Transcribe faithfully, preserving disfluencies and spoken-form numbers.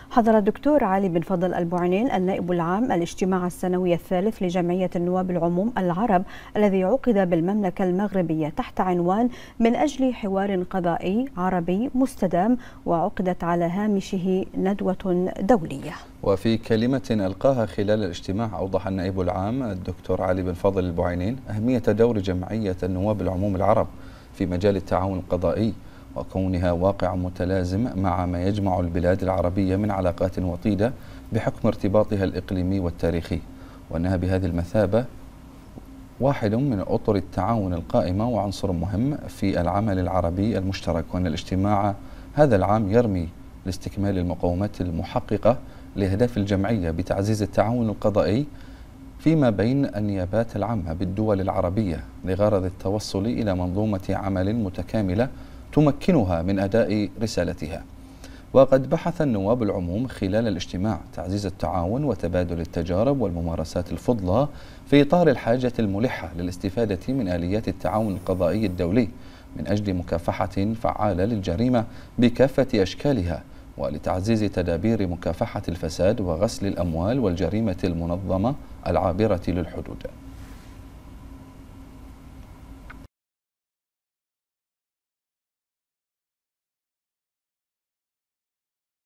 حضر الدكتور علي بن فضل البوعينين النائب العام الاجتماع السنوي الثالث لجمعية النواب العموم العرب الذي عقد بالمملكة المغربية تحت عنوان من أجل حوار قضائي عربي مستدام، وعقدت على هامشه ندوة دولية. وفي كلمة ألقاها خلال الاجتماع أوضح النائب العام الدكتور علي بن فضل البوعينين أهمية دور جمعية النواب العموم العرب في مجال التعاون القضائي، وكونها واقع متلازم مع ما يجمع البلاد العربية من علاقات وطيدة بحكم ارتباطها الإقليمي والتاريخي، وأنها بهذه المثابة واحد من أطر التعاون القائمة وعنصر مهم في العمل العربي المشترك، وأن الاجتماع هذا العام يرمي لاستكمال المقومات المحققة لأهداف الجمعية بتعزيز التعاون القضائي فيما بين النيابات العامة بالدول العربية لغرض التوصل إلى منظومة عمل متكاملة تمكنها من أداء رسالتها. وقد بحث النواب العموم خلال الاجتماع تعزيز التعاون وتبادل التجارب والممارسات الفضلى في إطار الحاجة الملحة للاستفادة من آليات التعاون القضائي الدولي من أجل مكافحة فعالة للجريمة بكافة أشكالها، ولتعزيز تدابير مكافحة الفساد وغسل الأموال والجريمة المنظمة العابرة للحدود.